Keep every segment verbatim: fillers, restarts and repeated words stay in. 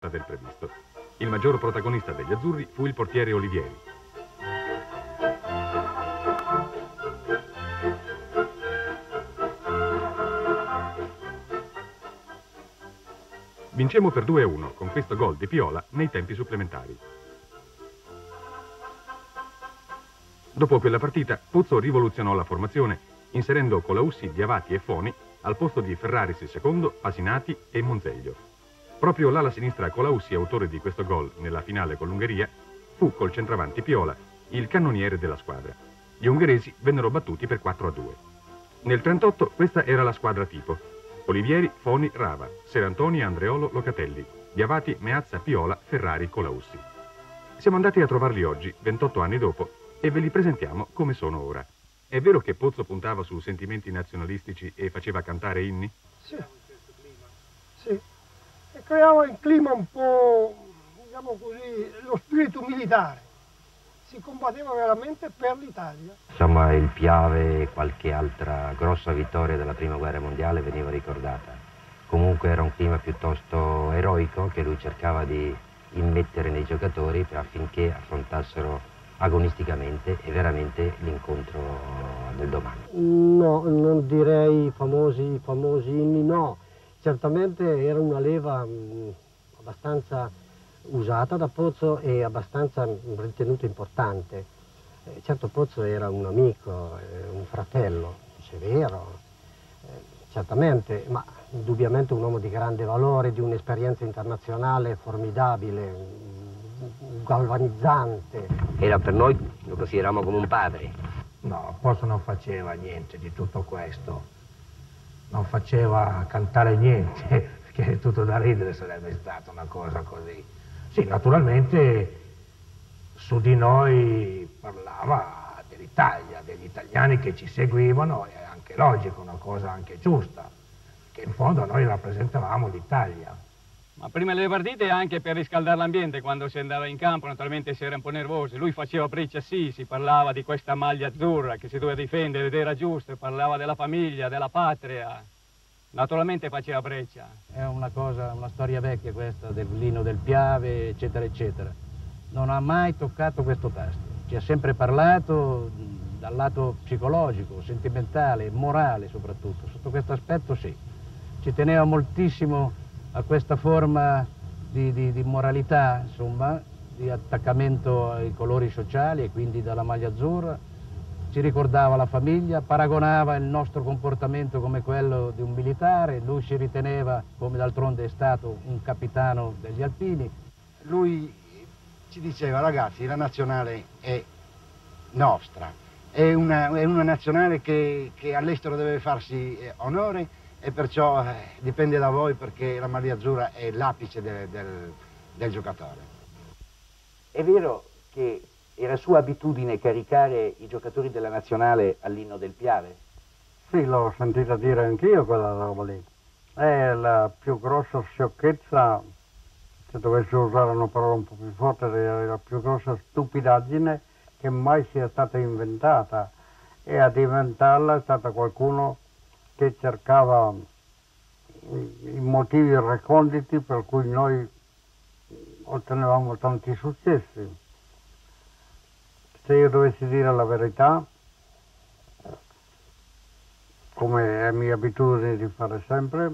del previsto. Il maggior protagonista degli azzurri fu il portiere Olivieri. Vincemmo per due a uno con questo gol di Piola nei tempi supplementari. Dopo quella partita, Pozzo rivoluzionò la formazione, inserendo Colaussi, Diavati e Foni al posto di Ferraris secondo, Pasinati e Monzeglio. Proprio l'ala sinistra Colaussi, autore di questo gol nella finale con l'Ungheria, fu col centravanti Piola il cannoniere della squadra. Gli ungheresi vennero battuti per quattro a due. Nel trentotto questa era la squadra tipo: Olivieri, Foni, Rava, Serantoni, Andreolo, Locatelli, Diavati, Meazza, Piola, Ferrari, Colaussi. Siamo andati a trovarli oggi, ventotto anni dopo, e ve li presentiamo come sono ora. È vero che Pozzo puntava su sentimenti nazionalistici e faceva cantare inni? Sì, sì. E creava il clima un po', diciamo così, lo spirito militare. Si combatteva veramente per l'Italia. Insomma, il Piave e qualche altra grossa vittoria della Prima Guerra Mondiale veniva ricordata. Comunque era un clima piuttosto eroico che lui cercava di immettere nei giocatori affinché affrontassero agonisticamente e veramente l'incontro del domani. No, non direi famosi, famosi inni, no. Certamente era una leva mh, abbastanza usata da Pozzo e abbastanza ritenuta importante. Eh, certo Pozzo era un amico, eh, un fratello, severo, eh, certamente, ma indubbiamente un uomo di grande valore, di un'esperienza internazionale formidabile, galvanizzante. Era per noi, lo consideravamo come un padre. No, Pozzo non faceva niente di tutto questo. Non faceva cantare niente, perché tutto da ridere sarebbe stata una cosa così. Sì, naturalmente su di noi parlava dell'Italia, degli italiani che ci seguivano, è anche logico, una cosa anche giusta, che in fondo noi rappresentavamo l'Italia. Ma prima delle partite anche per riscaldare l'ambiente, quando si andava in campo naturalmente si era un po' nervosi. Lui faceva breccia, sì, si parlava di questa maglia azzurra che si doveva difendere ed era giusto, parlava della famiglia, della patria. Naturalmente faceva breccia. È una cosa, una storia vecchia questa del Lino del Piave, eccetera, eccetera. Non ha mai toccato questo tasto. Ci ha sempre parlato dal lato psicologico, sentimentale, morale soprattutto. Sotto questo aspetto sì. Ci teneva moltissimo a questa forma di, di, di moralità, insomma, di attaccamento ai colori sociali e quindi dalla maglia azzurra. Ci ricordava la famiglia, paragonava il nostro comportamento come quello di un militare, lui si riteneva, come d'altronde è stato, un capitano degli alpini. Lui ci diceva: ragazzi, la nazionale è nostra, è una, è una nazionale che, che all'estero deve farsi onore, e perciò eh, dipende da voi, perché la maglia azzurra è l'apice del, del, del giocatore. È vero che era sua abitudine caricare i giocatori della nazionale all'inno del Piave? Sì, l'ho sentita dire anch'io quella roba lì. È la più grossa sciocchezza, se dovessi usare una parola un po' più forte, è la più grossa stupidaggine che mai sia stata inventata, e ad inventarla è stata qualcuno che cercava i motivi reconditi per cui noi ottenevamo tanti successi. Se io dovessi dire la verità, come è mia abitudine di fare sempre,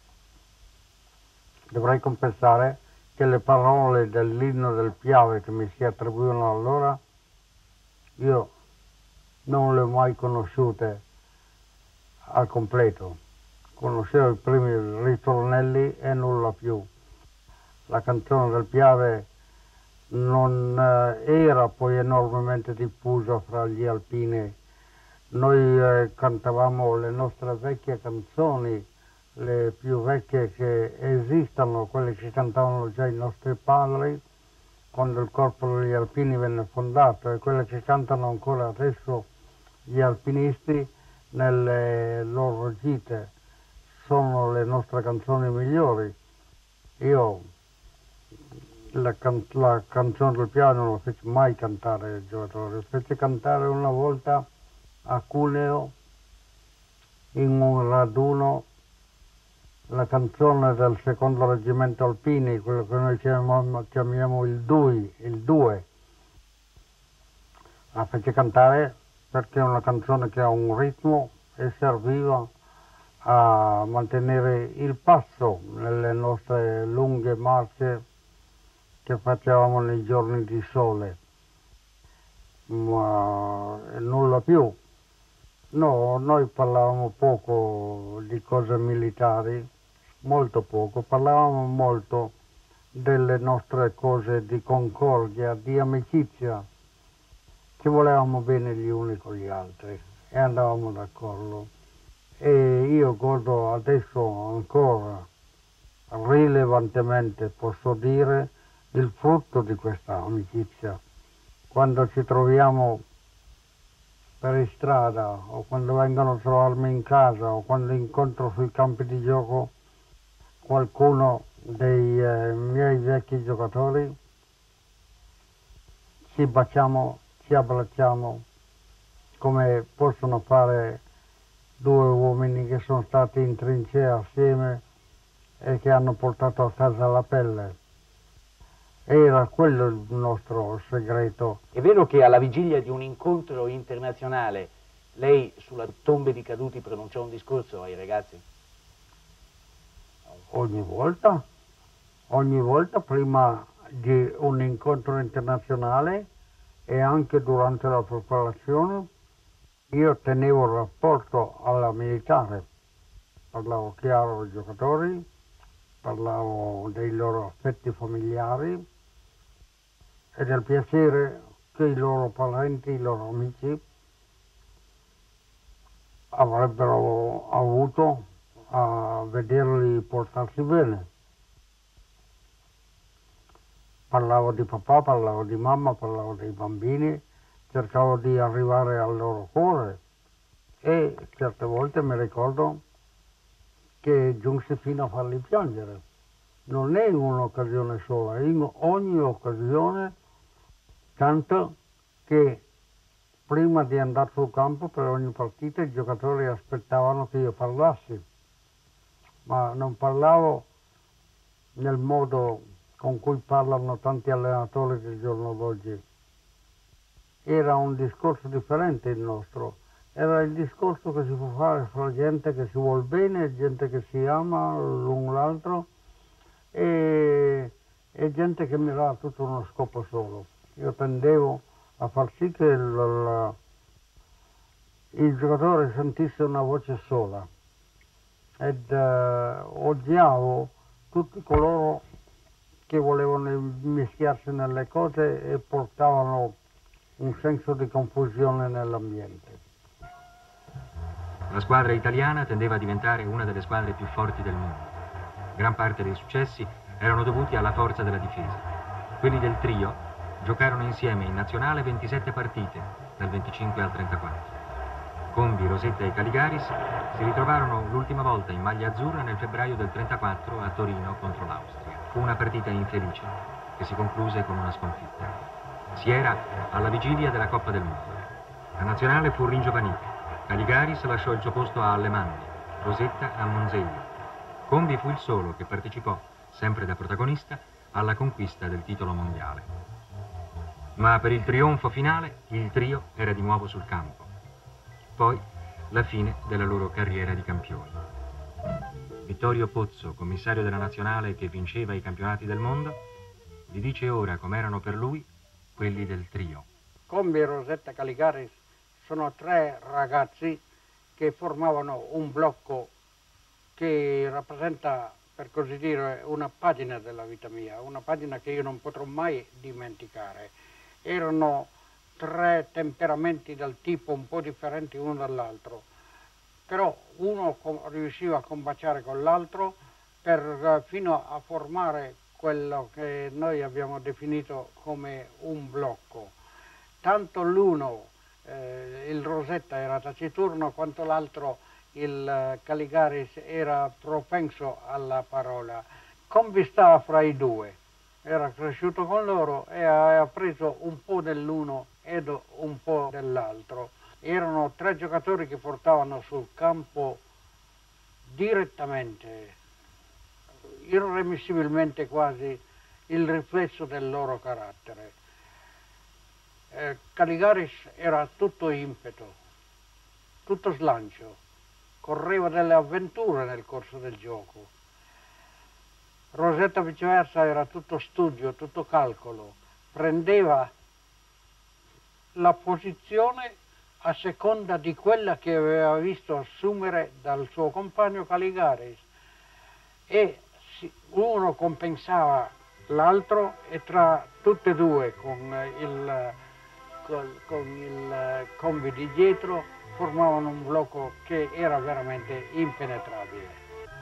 dovrei confessare che le parole dell'inno del Piave che mi si attribuivano allora, io non le ho mai conosciute al completo. Conoscevo i primi ritornelli e nulla più. La canzone del Piave non eh, era poi enormemente diffusa fra gli alpini. Noi eh, cantavamo le nostre vecchie canzoni, le più vecchie che esistano, quelle che cantavano già i nostri padri quando il corpo degli alpini venne fondato, e quelle che cantano ancora adesso gli alpinisti nelle loro gite. Sono le nostre canzoni migliori. Io la, can la canzone del Piave non la feci mai cantare ai giocatori, la feci cantare una volta a Cuneo in un raduno la canzone del secondo reggimento alpini, quello che noi chiamiamo, chiamiamo il Dui, il Due. La fece cantare perché è una canzone che ha un ritmo e serviva a mantenere il passo nelle nostre lunghe marce che facevamo nei giorni di sole, ma nulla più. No, noi parlavamo poco di cose militari, molto poco, parlavamo molto delle nostre cose di concordia, di amicizia, che volevamo bene gli uni con gli altri e andavamo d'accordo. E io godo adesso ancora rilevantemente, posso dire, il frutto di questa amicizia. Quando ci troviamo per strada o quando vengono a trovarmi in casa o quando incontro sui campi di gioco qualcuno dei eh, miei vecchi giocatori, ci baciamo, ci abbracciamo come possono fare due uomini che sono stati in trincea assieme e che hanno portato a casa la pelle. Era quello il nostro segreto. È vero che alla vigilia di un incontro internazionale lei sulla tombe di caduti pronunciò un discorso ai ragazzi? Ogni volta, ogni volta prima di un incontro internazionale e anche durante la preparazione io tenevo il rapporto alla militare, parlavo chiaro ai giocatori, parlavo dei loro affetti familiari e del piacere che i loro parenti, i loro amici avrebbero avuto a vederli portarsi bene. Parlavo di papà, parlavo di mamma, parlavo dei bambini, cercavo di arrivare al loro cuore e certe volte mi ricordo che giunsi fino a farli piangere. Non è in un'occasione sola, è in ogni occasione, tanto che prima di andare sul campo per ogni partita i giocatori aspettavano che io parlassi, ma non parlavo nel modo con cui parlano tanti allenatori del giorno d'oggi. Era un discorso differente il nostro, era il discorso che si può fare fra gente che si vuol bene, gente che si ama l'un l'altro e, e gente che mirava tutto uno scopo solo. Io tendevo a far sì che il, il, il giocatore sentisse una voce sola ed eh, odiavo tutti coloro che volevano mischiarsi nelle cose e portavano un senso di confusione nell'ambiente. La squadra italiana tendeva a diventare una delle squadre più forti del mondo. Gran parte dei successi erano dovuti alla forza della difesa. Quelli del trio giocarono insieme in nazionale ventisette partite, dal venticinque al trentaquattro. Combi, Rosetta e Caligaris si ritrovarono l'ultima volta in maglia azzurra nel febbraio del trentaquattro a Torino contro l'Austria. Fu una partita infelice che si concluse con una sconfitta. Si era alla vigilia della Coppa del Mondo. La nazionale fu ringiovanita. Caligaris lasciò il suo posto a Alemanni, Rosetta a Monzeglio. Combi fu il solo che partecipò, sempre da protagonista, alla conquista del titolo mondiale. Ma per il trionfo finale il trio era di nuovo sul campo. Poi la fine della loro carriera di campioni. Vittorio Pozzo, commissario della nazionale che vinceva i campionati del mondo, vi dice ora com'erano per lui quelli del trio. Combi, Rosetta, Caligaris sono tre ragazzi che formavano un blocco che rappresenta, per così dire, una pagina della vita mia, una pagina che io non potrò mai dimenticare. Erano tre temperamenti del tipo un po' differenti uno dall'altro, però uno riusciva a combaciare con l'altro per fino a formare quello che noi abbiamo definito come un blocco. Tanto l'uno, eh, il Rosetta, era taciturno, quanto l'altro, il Caligaris, era propenso alla parola. Combi stava fra i due, era cresciuto con loro e ha preso un po' dell'uno ed un po' dell'altro. Erano tre giocatori che portavano sul campo direttamente irremissibilmente quasi il riflesso del loro carattere. Eh, Caligaris era tutto impeto, tutto slancio, correva delle avventure nel corso del gioco. Rosetta viceversa era tutto studio, tutto calcolo, prendeva la posizione a seconda di quella che aveva visto assumere dal suo compagno Caligaris, e uno compensava l'altro, e tra tutte e due con il, con, con il Convi di dietro formavano un blocco che era veramente impenetrabile.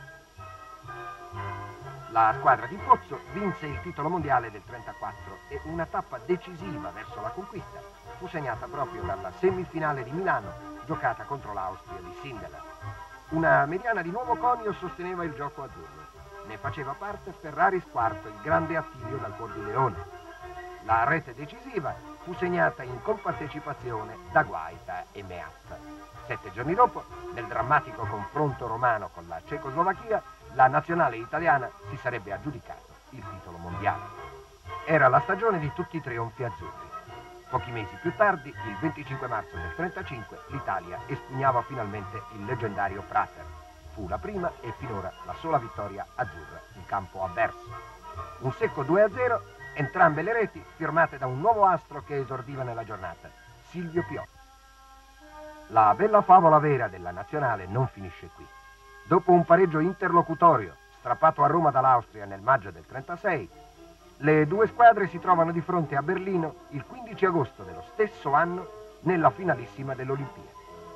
La squadra di Pozzo vinse il titolo mondiale del trentaquattro e una tappa decisiva verso la conquista fu segnata proprio dalla semifinale di Milano, giocata contro l'Austria di Sindelar. Una mediana di Nuovo Conio sosteneva il gioco azzurro. Ne faceva parte Ferraris quarto, il grande Attilio dal Cuor di Leone. La rete decisiva fu segnata in compartecipazione da Guaita e Meazza. Sette giorni dopo, nel drammatico confronto romano con la Cecoslovacchia, la nazionale italiana si sarebbe aggiudicato il titolo mondiale. Era la stagione di tutti i trionfi azzurri. Pochi mesi più tardi, il venticinque marzo del trentacinque, l'Italia espugnava finalmente il leggendario Prater. Fu la prima e finora la sola vittoria azzurra in campo avverso. Un secco due a zero, entrambe le reti firmate da un nuovo astro che esordiva nella giornata, Silvio Piotti. La bella favola vera della nazionale non finisce qui. Dopo un pareggio interlocutorio strappato a Roma dall'Austria nel maggio del trentasei, le due squadre si trovano di fronte a Berlino il quindici agosto dello stesso anno nella finalissima dell'Olimpiade.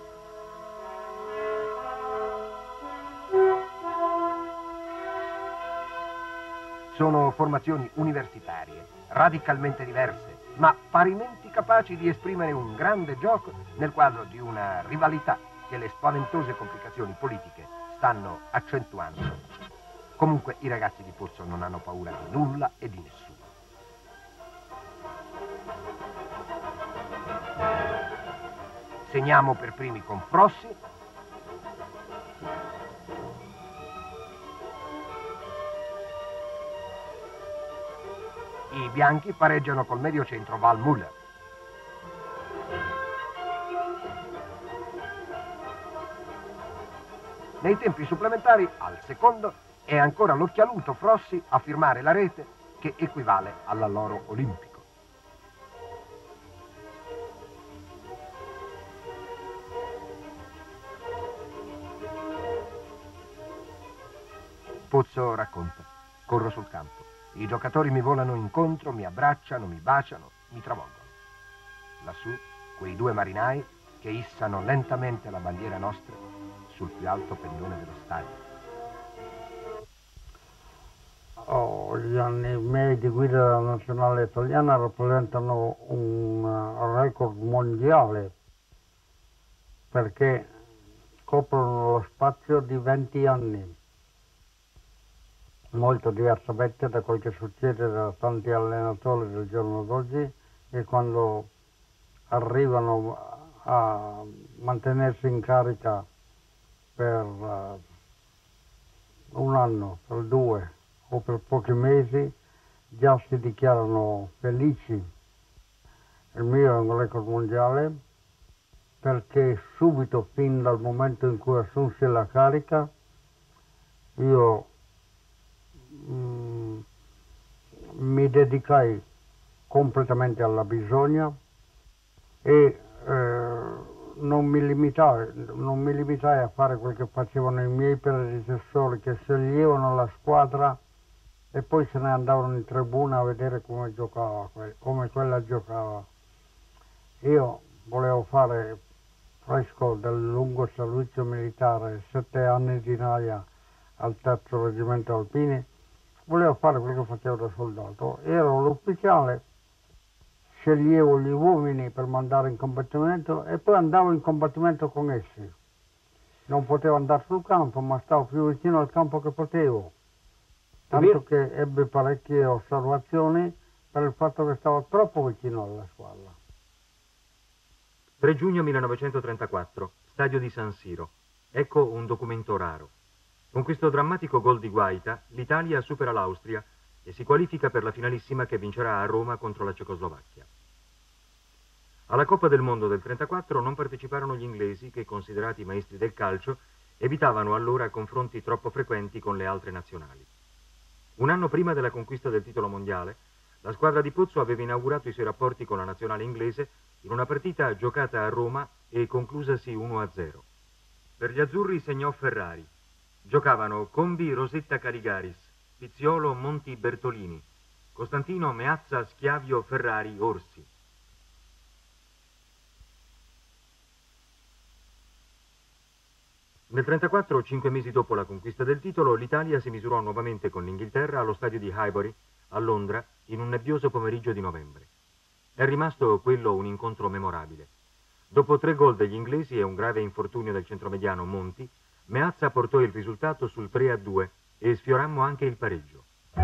Sono formazioni universitarie, radicalmente diverse, ma parimenti capaci di esprimere un grande gioco nel quadro di una rivalità che le spaventose complicazioni politiche stanno accentuando. Comunque i ragazzi di Pozzo non hanno paura di nulla e di nessuno. Segniamo per primi con Frossi. I bianchi pareggiano col mediocentro Val Muller. Nei tempi supplementari, al secondo, è ancora l'occhialuto Frossi a firmare la rete che equivale all'alloro olimpico. Pozzo racconta: corro sul campo. I giocatori mi volano incontro, mi abbracciano, mi baciano, mi travolgono. Lassù, quei due marinai che issano lentamente la bandiera nostra sul più alto pennone dello stadio. Oh, gli anni miei di guida della nazionale italiana rappresentano un record mondiale perché coprono lo spazio di venti anni, molto diversamente da quel che succede da tanti allenatori del giorno d'oggi, che quando arrivano a mantenersi in carica per uh, un anno, per due o per pochi mesi, già si dichiarano felici. Il mio è un record mondiale perché subito, fin dal momento in cui assunsi la carica, io mm, mi dedicai completamente alla bisogna e eh, non mi limitai, non mi limitai a fare quel che facevano i miei predecessori, che sceglievano la squadra e poi se ne andavano in tribuna a vedere come giocava, come quella giocava. Io volevo fare, fresco del lungo servizio militare, sette anni di naia al terzo reggimento alpini, volevo fare quel che facevo da soldato. Ero l'ufficiale, sceglievo gli uomini per mandare in combattimento e poi andavo in combattimento con essi. Non potevo andare sul campo, ma stavo più vicino al campo che potevo. Tanto che ebbe parecchie osservazioni per il fatto che stavo troppo vicino alla squadra. tre giugno millenovecentotrentaquattro, stadio di San Siro. Ecco un documento raro. Con questo drammatico gol di Guaita, l'Italia supera l'Austria e si qualifica per la finalissima che vincerà a Roma contro la Cecoslovacchia. Alla Coppa del Mondo del trentaquattro non parteciparono gli inglesi che, considerati maestri del calcio, evitavano allora confronti troppo frequenti con le altre nazionali. Un anno prima della conquista del titolo mondiale, la squadra di Pozzo aveva inaugurato i suoi rapporti con la nazionale inglese in una partita giocata a Roma e conclusasi uno a zero. Per gli azzurri segnò Ferrari. Giocavano Combi, Rosetta, Caligaris, Pizziolo, Monti, Bertolini, Costantino, Meazza, Schiavio, Ferrari, Orsi. Nel trentaquattro, cinque mesi dopo la conquista del titolo, l'Italia si misurò nuovamente con l'Inghilterra allo stadio di Highbury, a Londra, in un nebbioso pomeriggio di novembre. È rimasto quello un incontro memorabile. Dopo tre gol degli inglesi e un grave infortunio del centromediano Monti, Meazza portò il risultato sul tre a due e sfiorammo anche il pareggio.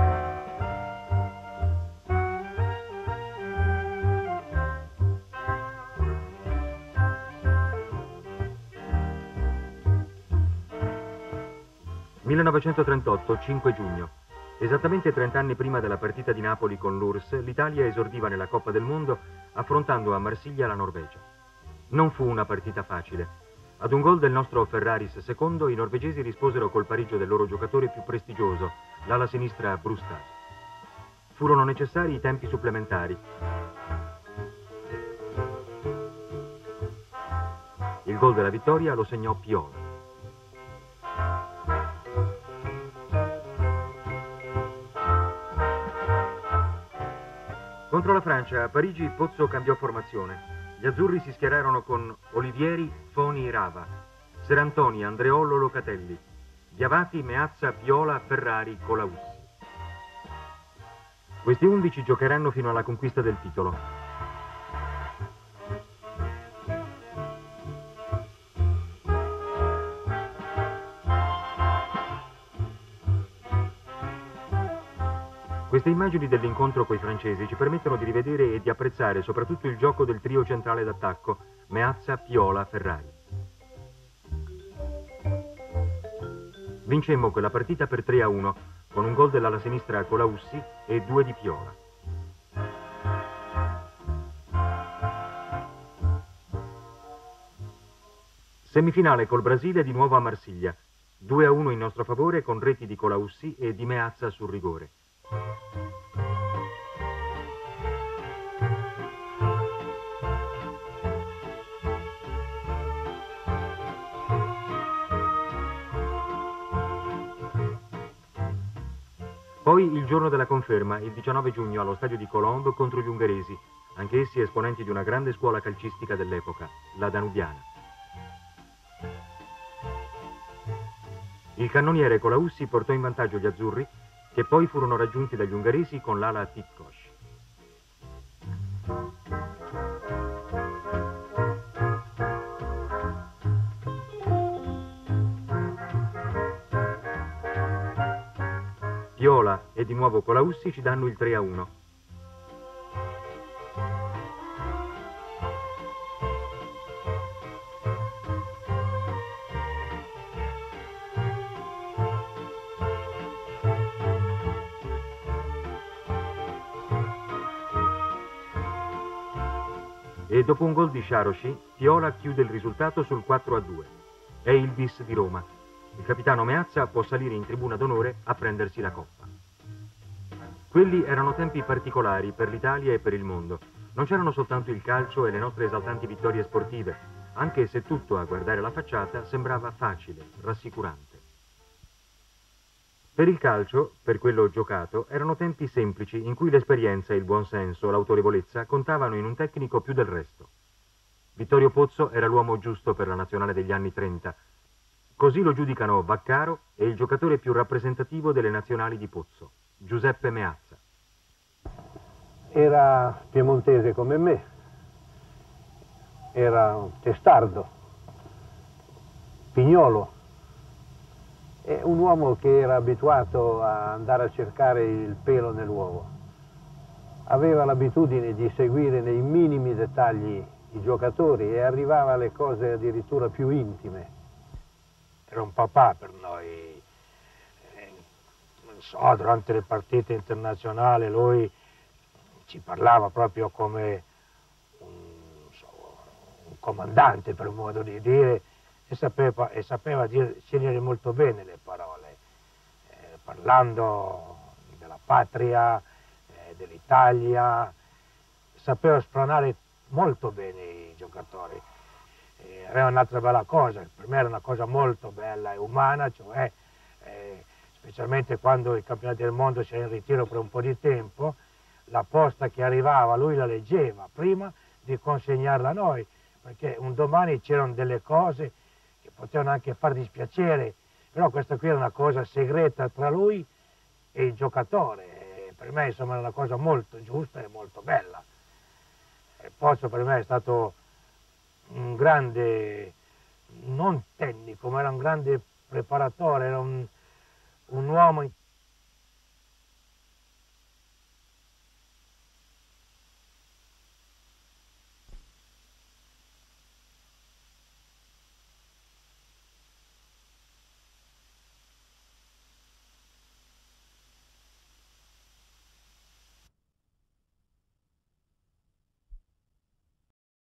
millenovecentotrentotto, cinque giugno. Esattamente trent'anni prima della partita di Napoli con l'U R S S, l'Italia esordiva nella Coppa del Mondo affrontando a Marsiglia la Norvegia. Non fu una partita facile. Ad un gol del nostro Ferraris secondo, i norvegesi risposero col pareggio del loro giocatore più prestigioso, l'ala sinistra Brustad. Furono necessari i tempi supplementari. Il gol della vittoria lo segnò Piola. Contro la Francia, a Parigi, Pozzo cambiò formazione. Gli azzurri si schierarono con Olivieri, Foni, Rava, Serantoni, Andreollo, Locatelli, Diavati, Meazza, Piola, Ferrari, Colaussi. Questi undici giocheranno fino alla conquista del titolo. Queste immagini dell'incontro coi francesi ci permettono di rivedere e di apprezzare soprattutto il gioco del trio centrale d'attacco Meazza, Piola, Ferrari. Vincemmo quella partita per tre a uno con un gol dell'ala sinistra Colaussi e due di Piola. Semifinale col Brasile di nuovo a Marsiglia, due a uno in nostro favore con reti di Colaussi e di Meazza sul rigore. Poi il giorno della conferma, il diciannove giugno allo stadio di Colombe contro gli ungheresi, anch'essi esponenti di una grande scuola calcistica dell'epoca, la danubiana. Il cannoniere Colaussi portò in vantaggio gli azzurri, che poi furono raggiunti dagli ungheresi con l'ala Titkos. Piola e di nuovo Colaussi ci danno il tre a uno. E dopo un gol di Sciarosci, Piola chiude il risultato sul quattro a due. È il bis di Roma. Il capitano Meazza può salire in tribuna d'onore a prendersi la coppa. Quelli erano tempi particolari per l'Italia e per il mondo. Non c'erano soltanto il calcio e le nostre esaltanti vittorie sportive, anche se tutto, a guardare la facciata, sembrava facile, rassicurante. Per il calcio, per quello giocato, erano tempi semplici in cui l'esperienza, il buonsenso, l'autorevolezza contavano in un tecnico più del resto. Vittorio Pozzo era l'uomo giusto per la nazionale degli anni trenta. Così lo giudicano Vaccaro e il giocatore più rappresentativo delle nazionali di Pozzo, Giuseppe Meazza. Era piemontese come me, era testardo, pignolo. È un uomo che era abituato a andare a cercare il pelo nell'uovo. Aveva l'abitudine di seguire nei minimi dettagli i giocatori e arrivava alle cose addirittura più intime. Era un papà per noi, non so, durante le partite internazionali lui ci parlava proprio come un, so, un comandante, per modo di dire, e sapeva, e sapeva dire, scegliere molto bene le parole, eh, parlando della patria, eh, dell'Italia, sapeva spronare molto bene i giocatori. Eh, aveva un'altra bella cosa, per me era una cosa molto bella e umana, cioè eh, specialmente quando i campionati del mondo si era in ritiro per un po' di tempo, la posta che arrivava lui la leggeva prima di consegnarla a noi, perché un domani c'erano delle cose che potevano anche far dispiacere, però questa qui era una cosa segreta tra lui e il giocatore, e per me insomma era una cosa molto giusta e molto bella. E Pozzo per me è stato un grande, non tecnico, ma era un grande preparatore, era un, un uomo